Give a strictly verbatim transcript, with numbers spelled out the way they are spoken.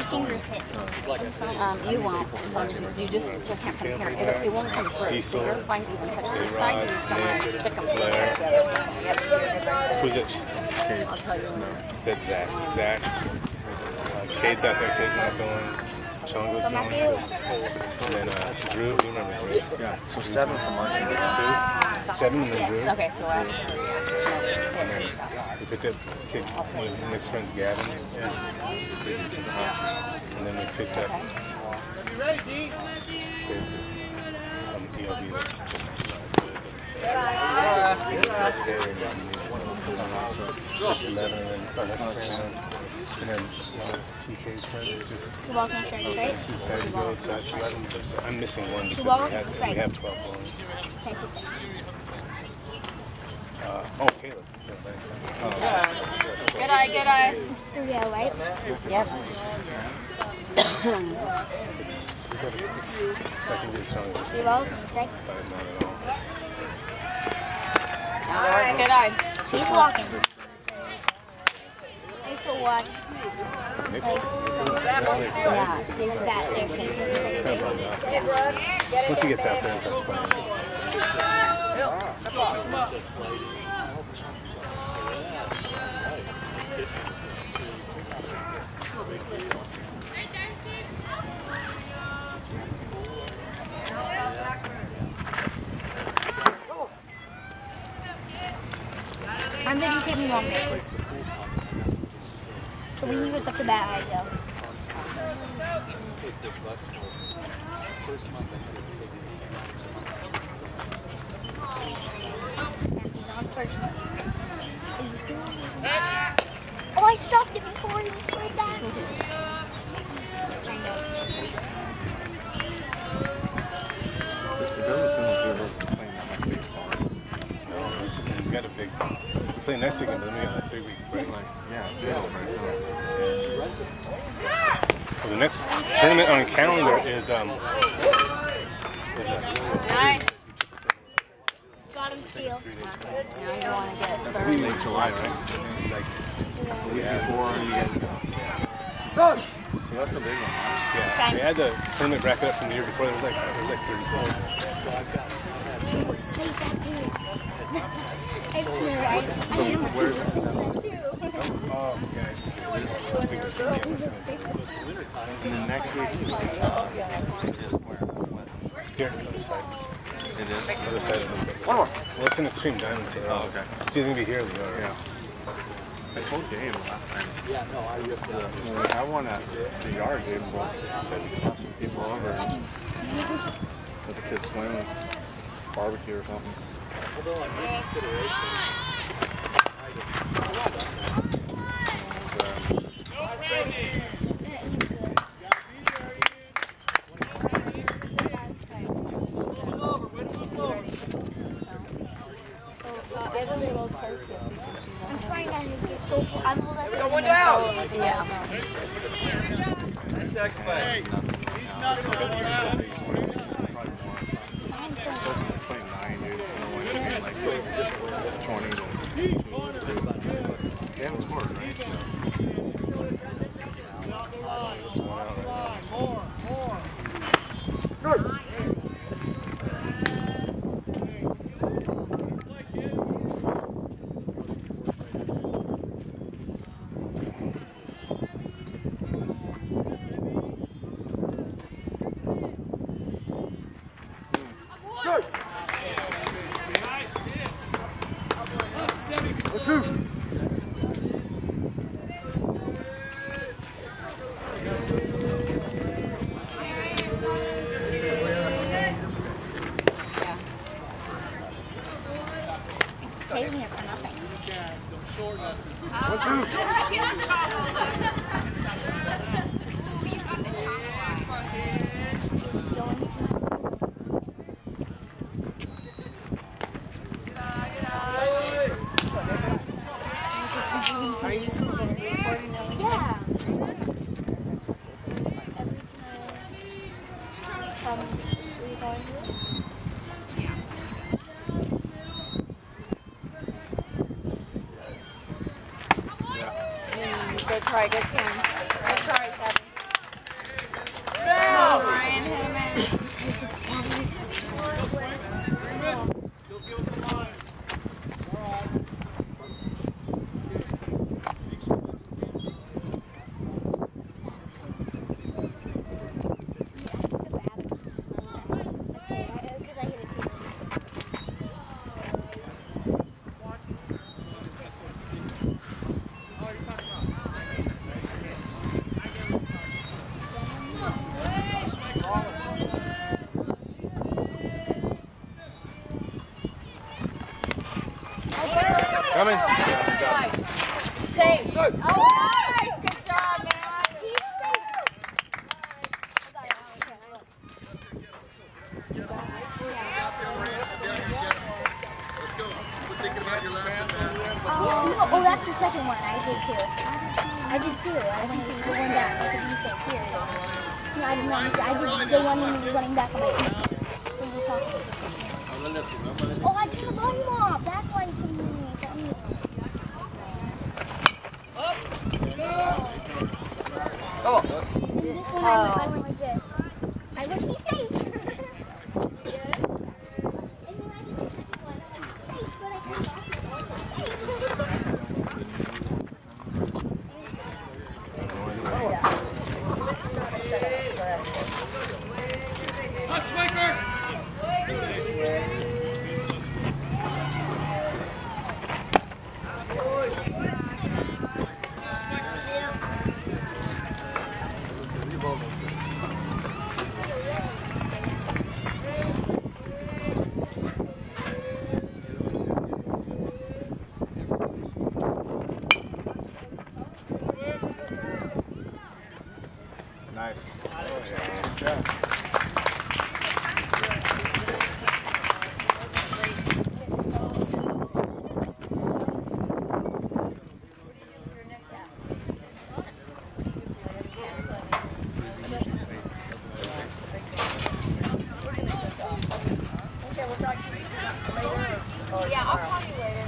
fingers hit. Um, you won't, as long as you, you just so can't come here. It, it won't come through. So you're fine to even touch this side. You just don't want to stick them to the other side. Yep. Who's it? I'll tell you when. That's Zach. Zach. Uh, Cade's out there. Cade's not going. Chongo's going. And then uh, Drew. You remember Drew? Yeah. So seven from Martin. Sue. Seven and then Drew. Yes. Okay, so I. And then we picked up kid, one of Nick's friends, Gavin. Yeah. He's pretty decent. And then we picked up this kid from E L B that's just good. That's eleven, and then oh, that's ten. And then one of T K's friends just Who else on straight, right? decided to go, so that's eleven. So I'm missing one because Who we have, we have twelve going. Thank you. Uh, oh, Caleb. Oh, Good eye, good eye. It's three oh, right? Yes. it's, we gotta, it's, it's not going to be as strong as this You team. well? Yeah. Okay. But not at all. All right, good eye. He's walking. Rachel, watch. Nick's really excited. Yeah, she's back there. It's kind of bummed out. Once he gets out there and starts playing. I'm thinking take me longer. So we need to go to the bat right though. He's on first. Is he still on? Oh, I stopped it before he slid back. It doesn't seem like you're playing that much baseball. No, we got a big. We play next weekend, but then we got a three week break. Like, yeah, yeah, right. Well, the next tournament on the calendar is um. Is a, Nice. Got him steal. Now you want to get That's third. late July, right? like, The week before you guys go. So that's a big one. yeah, they had the tournament bracket up from the year before. There was like there was like thirty players. Say that to me. I swear, I, So I am a where's super that? Oh, okay. And then next week's Here, other side. It is. Other side is One more. well, it's an extreme diamond team. Oh, okay. It's either gonna be here or the other. Yeah. I told Gabe last time. Yeah, no, I ripped it up. When we have one at the yard, Gabe will have some people over and let the kids swim and barbecue or something. Although on my consideration, I'm trying not to get so I'm gonna let Going down. Yeah. Nice sacrifice. He's not going out. twenty-nine, dude. It's gonna win like twenty to They haven't scored, right? It's one out right now. More, more. pay me for nothing. Yeah. Um, we going here? Good try, good swing. Good try, Seven. Coming. Safe. Oh, nice. Good job, man. He's safe. Oh, oh, that's the second one. I did too. I did too. I went the one back. I said, you said, here it is. No, I did not. I did the one running back on my east. So we're talking. Oh, I took a body mop. That's why you couldn't hear me. Oh. This one, I went, I went like this. I went, he's safe. And then I did the second one. I went, safe, but I can't walk it. Nice. Yeah, I'll call you later.